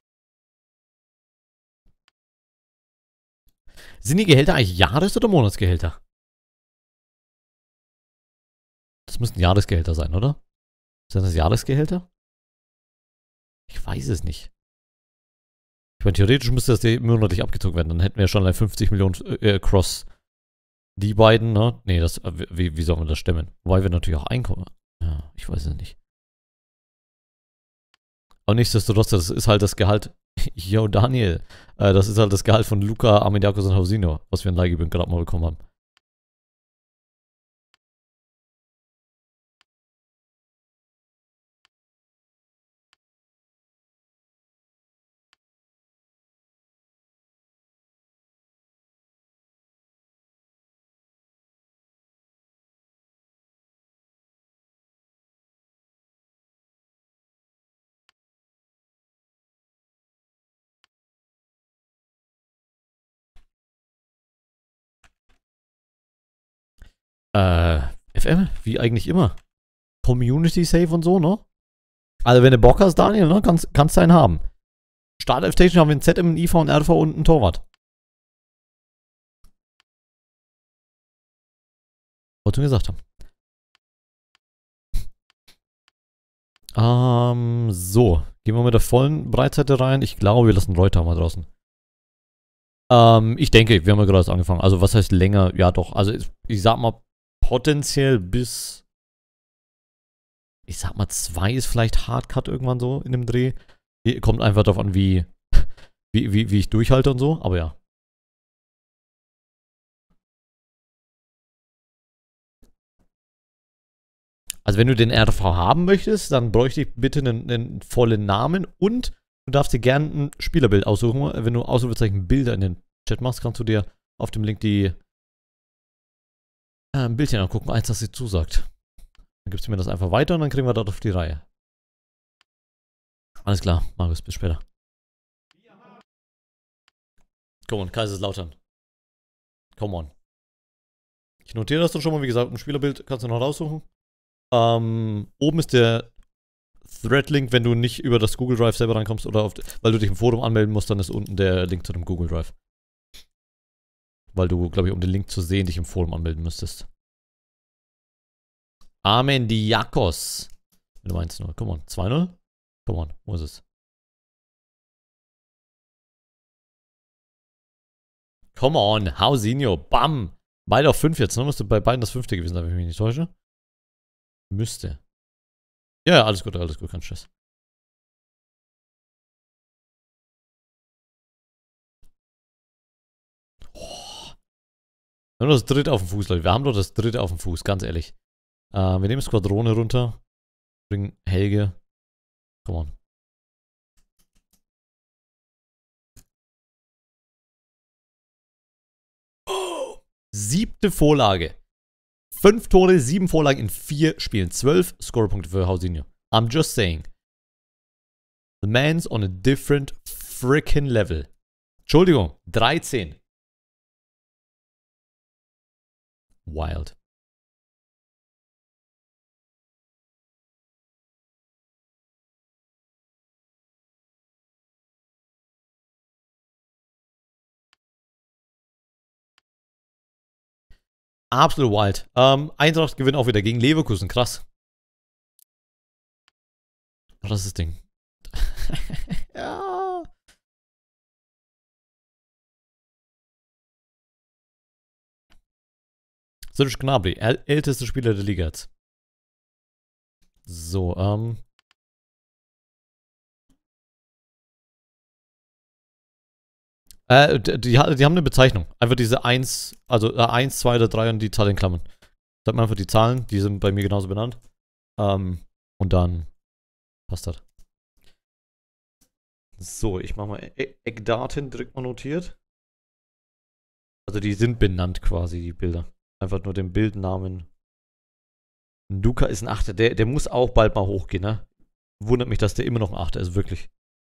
Sind die Gehälter eigentlich Jahres- oder Monatsgehälter? Das müssten Jahresgehälter sein, oder? Sind das Jahresgehälter? Ich weiß es nicht. Ich meine, theoretisch müsste das monatlich abgezogen werden. Dann hätten wir schon 50 Millionen Cross. Die beiden, ne? Nee, wie soll man das stemmen? Wobei wir natürlich auch Einkommen. Ja, ich weiß es nicht. Aber nichtsdestotrotz, das ist halt das Gehalt. Yo, Daniel. Das ist halt das Gehalt von Luca, Armin-Diakos und Hausinho, was wir in Leihgebühren gerade mal bekommen haben. FM, wie eigentlich immer. Community Safe und so, ne? Also wenn du Bock hast, Daniel, ne, kannst du einen haben. Startelf Station haben wir ein ZM, ein IV, ein RV und einen Torwart. Wolltest du mir gesagt haben. So. Gehen wir mit der vollen Breitseite rein. Ich glaube, wir lassen Reuter mal draußen. Ich denke, wir haben ja gerade erst angefangen. Also was heißt länger? Ja doch. Also ich sag mal, potenziell bis, ich sag mal, 2 ist vielleicht Hardcut irgendwann so in dem Dreh. Kommt einfach darauf an, wie ich durchhalte und so, aber ja. Also wenn du den RV haben möchtest, dann bräuchte ich bitte einen vollen Namen und du darfst dir gerne ein Spielerbild aussuchen. Wenn du Ausrufezeichen Bilder in den Chat machst, kannst du dir auf dem Link die ein Bildchen angucken, eins, das dir zusagt. Dann gibst du mir das einfach weiter und dann kriegen wir das auf die Reihe. Alles klar, Marius, bis später. Come on, Kaiserslautern. Come on. Ich notiere das dann schon mal, wie gesagt, ein Spielerbild kannst du noch raussuchen. Oben ist der Thread-Link, wenn du nicht über das Google Drive selber rankommst oder weil du dich im Forum anmelden musst, dann ist unten der Link zu dem Google Drive. Weil du, glaube ich, um den Link zu sehen, dich im Forum anmelden müsstest. Amen Diakos. Wenn du meinst nur. Come on. 2-0? Come on. Wo ist es? Come on. Hausinho. Bam. Beide auf 5 jetzt, ne? Müsste bei beiden das 5. gewesen sein, wenn ich mich nicht täusche. Müsste. Ja, alles gut, kein Stress. Oh. Wir haben das dritte auf dem Fuß, Leute. Wir haben doch das dritte auf dem Fuß, ganz ehrlich. Wir nehmen Squadrone runter. Bringen Helge. Come on. Oh. 7. Vorlage. 5 Tore, 7 Vorlagen in 4 Spielen. 12 Scorepunkte für Hausinho. I'm just saying. The man's on a different freaking level. Entschuldigung, 13. Wild. Absolut wild. Eintracht gewinnt auch wieder gegen Leverkusen. Krass. Krasses Ding. Ja. Serge Gnabry, älteste Spieler der Liga jetzt. So, die haben eine Bezeichnung. Einfach diese 1, also 1, 2 oder 3 und die Zahl in Klammern. Sagt man einfach die Zahlen, die sind bei mir genauso benannt. Und dann passt das. So, ich mache mal Eckdaten direkt mal notiert. Also die sind benannt quasi, die Bilder. Einfach nur den Bildnamen. Luca ist ein Achter. Der muss auch bald mal hochgehen, ne? Wundert mich, dass der immer noch ein Achter ist, wirklich.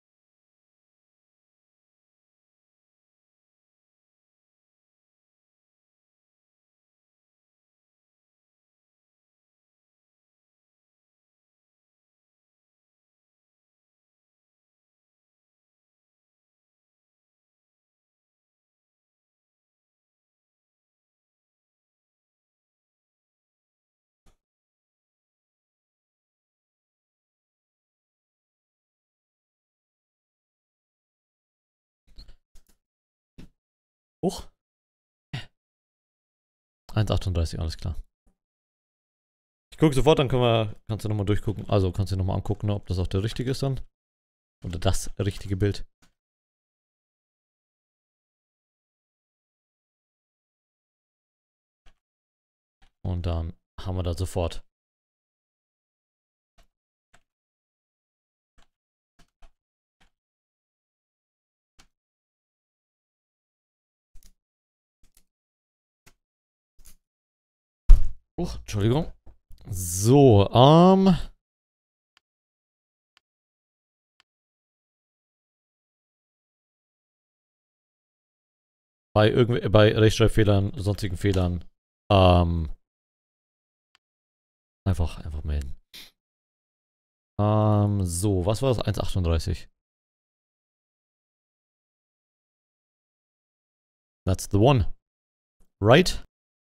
Hoch. 1,38, alles klar. Ich gucke sofort, dann kannst du nochmal durchgucken. Also kannst du nochmal angucken, ne, ob das auch der richtige ist dann. Oder das richtige Bild. Und dann haben wir da sofort. Entschuldigung. So, bei Rechtschreibfehlern, sonstigen Fehlern, einfach melden. So, was war das? 1,38. That's the one. Right?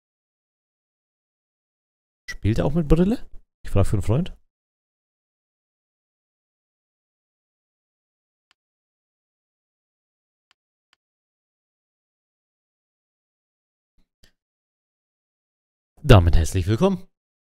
Spielt er auch mit Brille? Ich frage für einen Freund. Damit herzlich willkommen.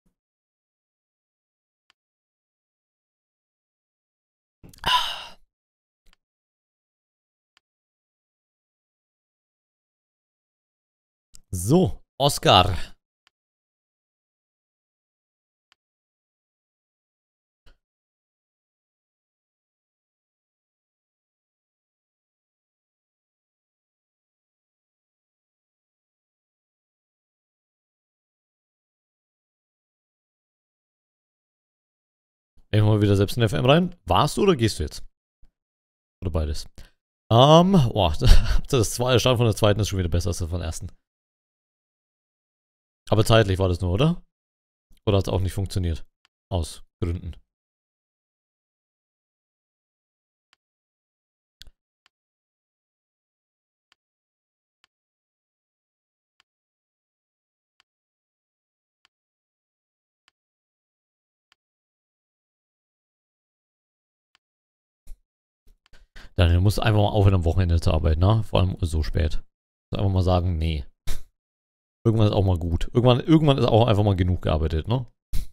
So, Oscar. Ich mal wieder selbst in FM rein. Warst du oder gehst du jetzt? Oder beides? Boah, das Start von der zweiten ist schon wieder besser als das von der ersten. Aber zeitlich war das nur, oder? Oder hat es auch nicht funktioniert? Aus Gründen. Dann musst du einfach mal aufhören, am Wochenende zu arbeiten, ne? Vor allem so spät. Einfach mal sagen, nee. Irgendwann ist auch mal gut. Irgendwann ist auch einfach mal genug gearbeitet, ne?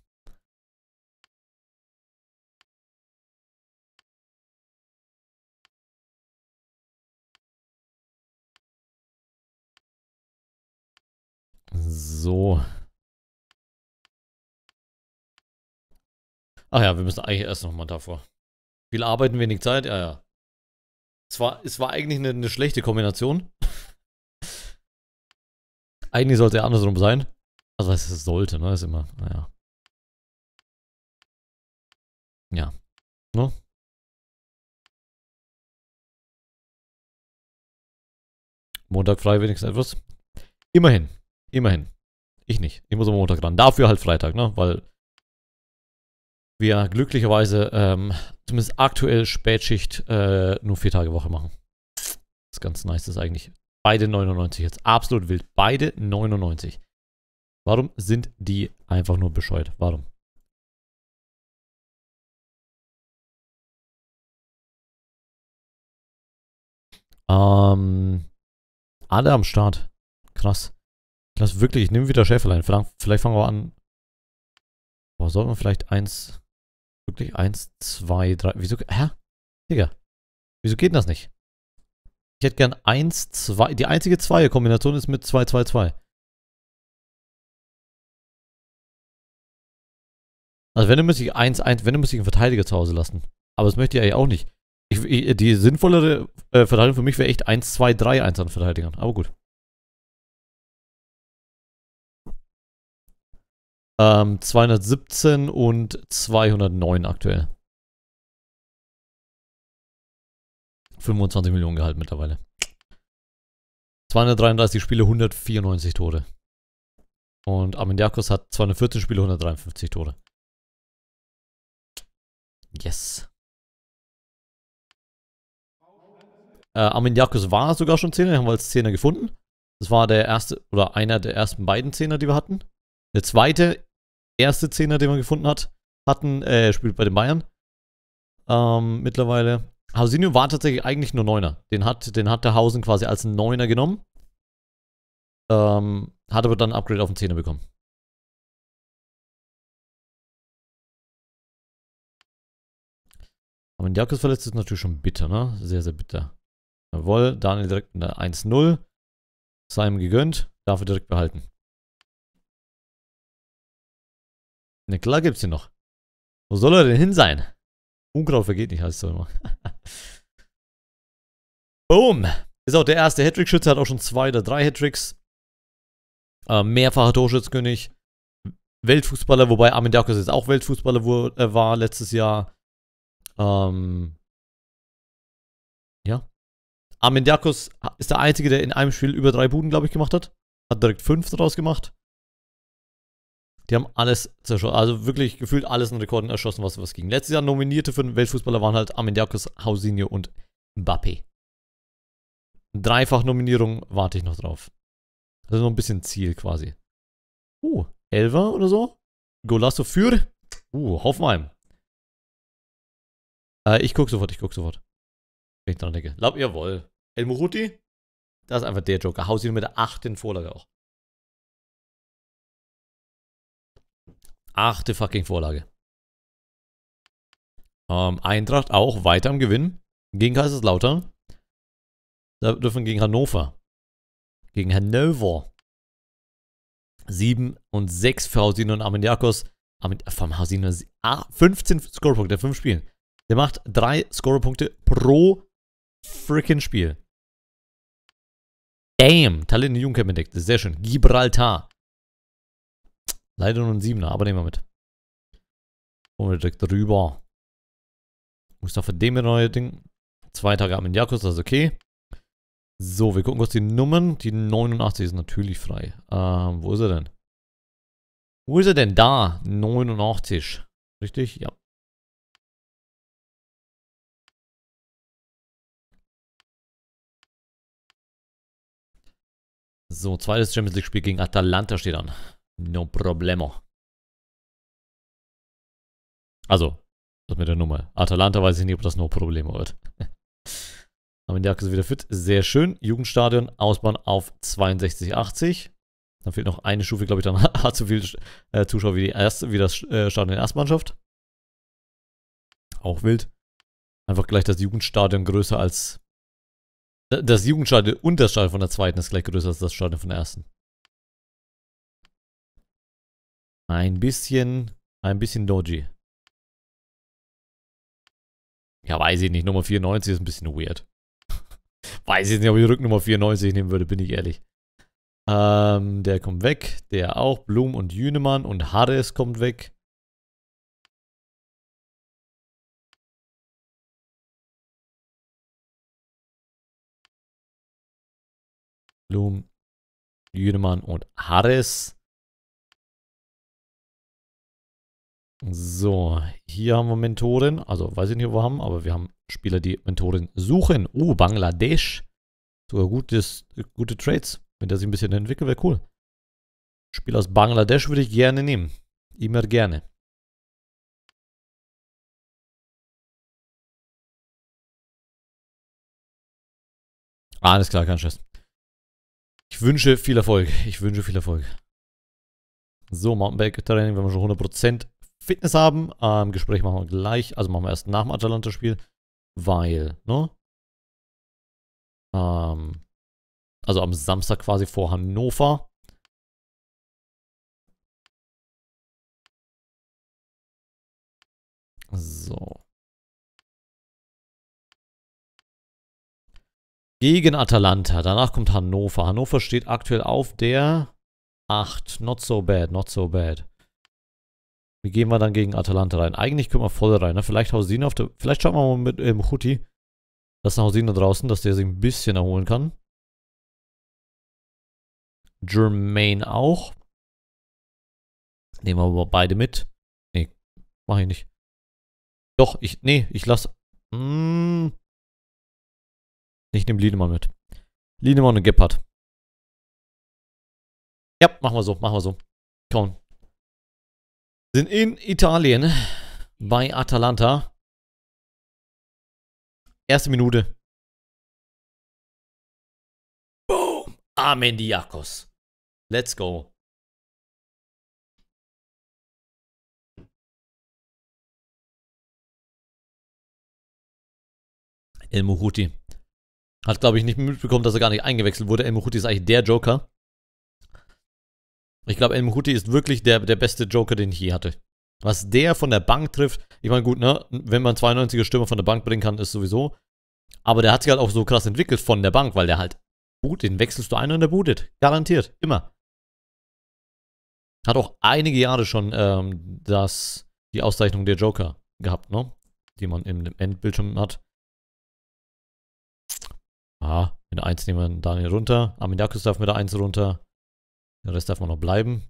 So. Ach ja, wir müssen eigentlich erst nochmal davor. Viel arbeiten, wenig Zeit, ja, ja. Es war eigentlich eine schlechte Kombination. Eigentlich sollte er andersrum sein. Also, was es sollte, ne? Ist immer, naja. Ja. Ne? Montag frei wenigstens etwas. Immerhin. Immerhin. Ich nicht. Ich muss am Montag ran. Dafür halt Freitag, ne? Weil wir glücklicherweise zumindest aktuell Spätschicht nur 4 Tage Woche machen. Das ist ganz nice, das ist eigentlich. Beide 99 jetzt. Absolut wild. Beide 99. Warum sind die einfach nur bescheuert? Warum? Alle am Start. Krass. Krass, wirklich. Ich nehme wieder Schäferlein. Vielleicht fangen wir an. Boah, sollten wir vielleicht wirklich 1, 2, 3. Wieso? Hä? Digga. Wieso geht denn das nicht? Ich hätte gern 1, 2. Die einzige Zweier-Kombination ist mit 2, 2, 2. Also wenn, dann müsste ich 1, 1, wenn, dann müsste ich einen Verteidiger zu Hause lassen. Aber das möchte ich eigentlich auch nicht. Die sinnvollere Verteidigung für mich wäre echt 1, 2, 3 1 an Verteidigern. Aber gut. 217 und 209 aktuell. 25 Millionen Gehalt mittlerweile. 233 Spiele, 194 Tore. Und Armeniakos hat 214 Spiele, 153 Tore. Yes. Armeniakos war sogar schon Zehner, den haben wir als Zehner gefunden. Das war der erste, oder einer der ersten beiden Zehner, die wir hatten. Der zweite, erste Zehner, den wir gefunden hatten, spielt bei den Bayern. Mittlerweile. Hausinho war tatsächlich eigentlich nur Neuner. Den hat der Hausen quasi als Neuner genommen. Hat aber dann ein Upgrade auf den Zehner bekommen. Armeniakos verletzt ist natürlich schon bitter, ne? Sehr, sehr bitter. Jawohl, Daniel direkt in der 1-0. Simon gegönnt, dafür direkt behalten. Ne, klar gibt's ihn noch. Wo soll er denn hin sein? Unkraut vergeht nicht, heißt es so immer. Boom! Ist auch der erste Hattrick-Schütze, hat auch schon 2 oder 3 Hattricks. Mehrfacher Torschützkönig. Weltfußballer, wobei Armeniakos jetzt auch Weltfußballer war letztes Jahr. Ja. Armeniakos ist der Einzige, der in einem Spiel über 3 Buden, glaube ich, gemacht hat. Hat direkt 5 daraus gemacht. Die haben alles zerschossen. Also wirklich gefühlt alles in Rekorden erschossen, was ging. Letztes Jahr Nominierte für den Weltfußballer waren halt Armeniakos, Hausinho und Mbappé. Dreifach-Nominierung warte ich noch drauf. Das ist noch ein bisschen Ziel quasi. Elfer oder so? Golasso für? Hoffenheim. Ich guck sofort. Wenn ich dran denke. Jawohl. El Muruti? Das ist einfach der Joker. Hausinho mit der 8. Vorlage auch. 8. fucking Vorlage. Eintracht auch weiter am Gewinn. Gegen Kaiserslautern. Da dürfen gegen Hannover. 7 und 6 für Hausinho und Armeniakos. Vom Hausinho 15 Scorepunkte, 5 Spielen. Der macht 3 Scorepunkte pro freaking Spiel. Damn. Talent in Jugendcamp entdeckt. Sehr schön. Gibraltar. Leider nur ein 7er, aber nehmen wir mit. Und wir direkt rüber. Mustafa Demir, neue Ding. 2 Tage Armeniakos, das ist okay. So, wir gucken kurz die Nummern. Die 89 ist natürlich frei. Wo ist er denn? Wo ist er denn? Da. 89. Richtig? Ja. So, zweites Champions League Spiel gegen Atalanta steht an. No problemo. Also, das mit der Nummer. Atalanta weiß ich nicht, ob das no problemo wird. Armeniakos ist wieder fit. Sehr schön. Jugendstadion ausbauen auf 62,80. Dann fehlt noch eine Stufe, glaube ich, dann hat so viel Zuschauer wie das Stadion der Erstmannschaft. Auch wild. Einfach gleich das Jugendstadion größer als. Das Jugendstadion und das Stadion von der zweiten ist gleich größer als das Stadion von der ersten. Ein bisschen dodgy. Ja, weiß ich nicht. Nummer 94 ist ein bisschen weird. Weiß ich nicht, ob ich Rücknummer 94 nehmen würde, bin ich ehrlich. Der kommt weg. Der auch. Blum und Jünemann und Harris kommt weg. Blum, Jünemann und Harris. So, hier haben wir Mentoren. Also, weiß ich nicht, ob wir haben, aber wir haben Spieler, die Mentoren suchen. Bangladesch. Sogar gute Trades. Wenn der sich ein bisschen entwickelt, wäre cool. Spieler aus Bangladesch würde ich gerne nehmen. Immer gerne. Alles klar, kein Stress. Ich wünsche viel Erfolg. So, Mountainbike-Training, wenn wir schon 100% Fitness haben. Gespräch machen wir gleich. Also machen wir erst nach dem Atalanta-Spiel. Weil, ne? Also am Samstag quasi vor Hannover. So. Gegen Atalanta. Danach kommt Hannover. Hannover steht aktuell auf der 8. Not so bad, not so bad. Wie gehen wir dann gegen Atalanta rein? Eigentlich können wir voll rein, ne? Vielleicht Hausino auf der. Vielleicht schauen wir mal mit Hutti. Das ist ein Hausino draußen, dass der sich ein bisschen erholen kann. Jermaine auch. Nehmen wir aber beide mit. Nee, mach ich nicht. Doch, ich lasse. Ich nehme Liedemann mit. Liedemann und Gebhardt. Ja, machen wir so. Komm. Sind in Italien bei Atalanta. Erste Minute. Boom. Armeniakos. Let's go. El Mohuti. Hat, glaube ich, nicht mitbekommen, dass er gar nicht eingewechselt wurde. El Mohuti ist eigentlich der Joker. Ich glaube, El Mohuti ist wirklich der beste Joker, den ich je hatte. Was der von der Bank trifft, ich meine, gut, ne, wenn man 92er Stürmer von der Bank bringen kann, ist sowieso. Aber der hat sich halt auch so krass entwickelt von der Bank, weil der halt den wechselst du ein und der bootet. Garantiert, immer. Hat auch einige Jahre schon die Auszeichnung der Joker gehabt, ne? Die man im Endbildschirm hat. Mit der 1 nehmen wir Daniel runter. Armeniakos darf mit der 1 runter. Der Rest darf man noch bleiben.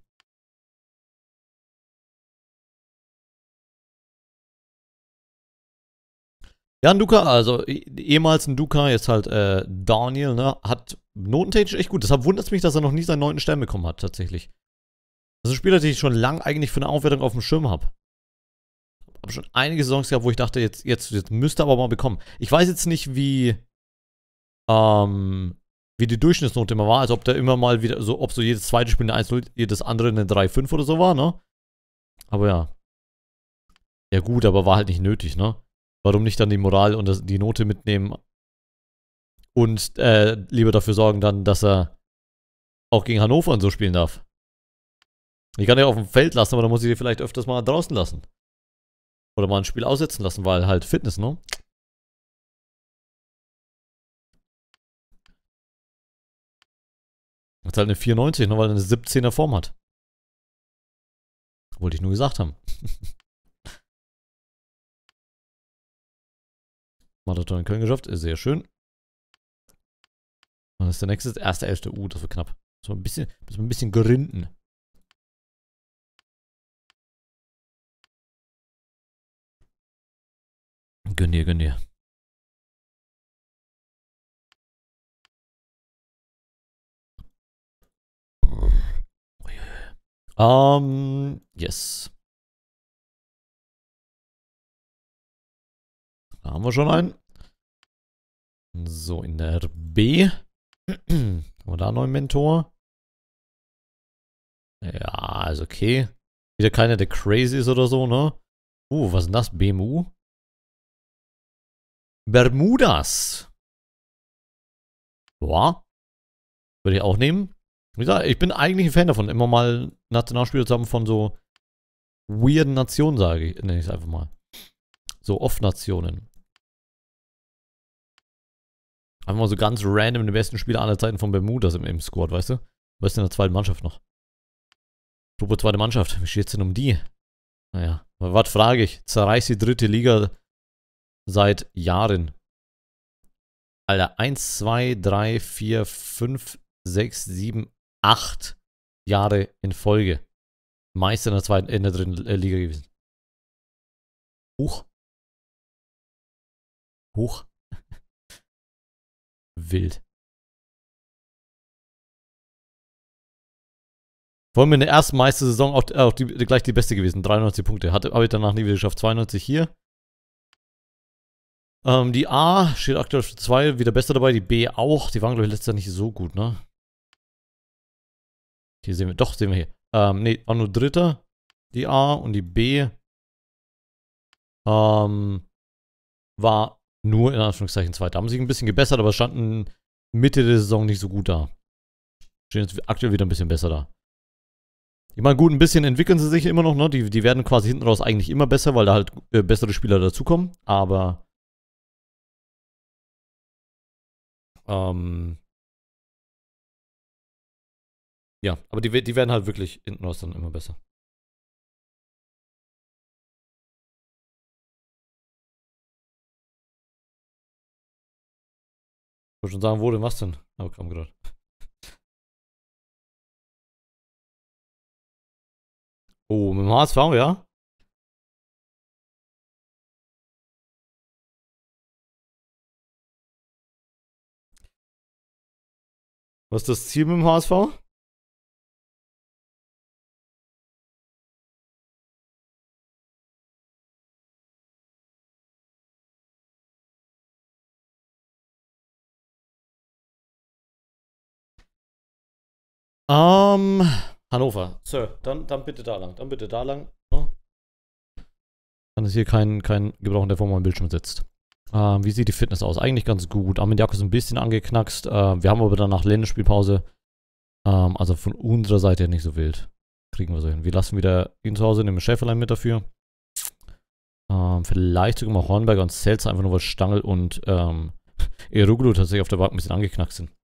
Ja, ein Duca, also ehemals ein Duca, jetzt halt Daniel, ne, hat notentechnisch echt gut. Deshalb wundert es mich, dass er noch nie seinen 9. Stern bekommen hat, tatsächlich. Das ist ein Spieler, den ich schon lange eigentlich für eine Aufwertung auf dem Schirm habe. Habe schon einige Saisons gehabt, wo ich dachte, jetzt müsste er aber mal bekommen. Ich weiß jetzt nicht, wie die Durchschnittsnote immer war, als ob der immer mal wieder, so, ob so jedes zweite Spiel eine 1-0, jedes andere eine 3-5 oder so war, ne? Aber ja. Ja gut, aber war halt nicht nötig, ne? Warum nicht dann die Moral und die Note mitnehmen und lieber dafür sorgen dann, dass er auch gegen Hannover und so spielen darf. Ich kann ja auf dem Feld lassen, aber dann muss ich die vielleicht öfters mal draußen lassen. Oder mal ein Spiel aussetzen lassen, weil halt Fitness, ne? Jetzt halt eine 94, nur weil er eine 17er Form hat. Wollte ich nur gesagt haben. Marathon in Köln geschafft, ist sehr schön. Was ist der nächste? Erste 11. Das wird knapp. Müssen wir ein bisschen grinden. Gönn dir. Yes. Da haben wir schon einen. So, in der B. Haben wir da einen neuen Mentor? Ja, ist okay. Wieder keiner, der crazy ist oder so, ne? Was ist denn das? BMU? Bermudas. Boah. Würde ich auch nehmen. Wie gesagt, ich bin eigentlich ein Fan davon, immer mal Nationalspieler zu haben von so weirden Nationen, sage ich. Nenne ich es einfach mal. So Off-Nationen. Einfach mal so ganz random den besten Spieler aller Zeiten von Bermudas im Squad, weißt du? Was ist denn in der zweiten Mannschaft noch? Apropos zweite Mannschaft, wie steht's denn um die? Naja, was frage ich? Zerreißt die dritte Liga seit Jahren. Alter, 1, 2, 3, 4, 5, 6, 7, 8 Jahre in Folge. Meister in der dritten Liga gewesen. Huch. Huch. Wild. Vor allem in der ersten Meistersaison auch gleich die beste gewesen. 93 Punkte. Habe ich danach nie wieder geschafft. 92 hier. Die A steht aktuell für 2, wieder besser dabei. Die B auch. Die waren, glaube ich, letztes Jahr nicht so gut, ne? Hier sehen wir, doch, sehen wir hier. Ne, war nur Dritter. Die A und die B war nur in Anführungszeichen Zweiter. Haben sich ein bisschen gebessert, aber standen Mitte der Saison nicht so gut da. Stehen jetzt aktuell wieder ein bisschen besser da. Ich meine, gut, ein bisschen entwickeln sie sich immer noch, ne? Die werden quasi hinten raus eigentlich immer besser, weil da halt bessere Spieler dazukommen. Aber ja, aber die werden halt wirklich hinten raus dann immer besser. Ich wollte schon sagen, wo denn was denn? Aber kam gerade. Oh, mit dem HSV, ja? Was ist das Ziel mit dem HSV? Hannover. Sir, dann bitte da lang. Dann bitte da lang. Ne? Kann es hier kein gebrauchen, der vor meinem Bildschirm sitzt. Wie sieht die Fitness aus? Eigentlich ganz gut. Armin ist ein bisschen angeknackst. Wir haben aber danach Länderspielpause. Also von unserer Seite nicht so wild. Kriegen wir so hin. Wir lassen wieder ihn zu Hause, nehmen Schäferlein mit dafür. Vielleicht sogar mal Hornberger und Seltzer, einfach nur weil Stangl und Eroglu tatsächlich auf der Bank ein bisschen angeknackst sind.